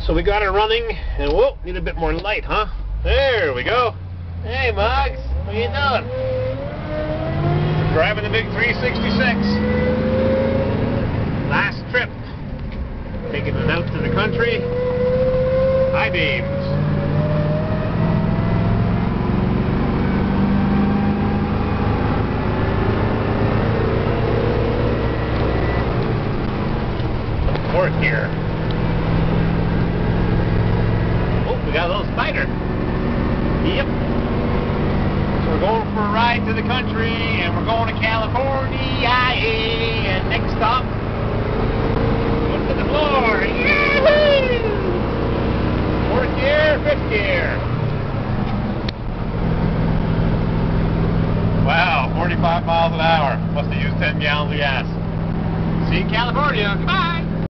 So we got it running, and whoa, need a bit more light, huh? There we go. Hey, Mugs, what you doing? Driving the big 366. Last trip. Taking it out to the country. High beams. Fourth gear. Oh, we got a little spider. Yep. So we're going for a ride to the country, and we're going to California, and next stop, go to the floor. Yahoo! Fourth gear, fifth gear. Wow, 45 miles an hour. Must have used 10 gallons of gas. See you in California.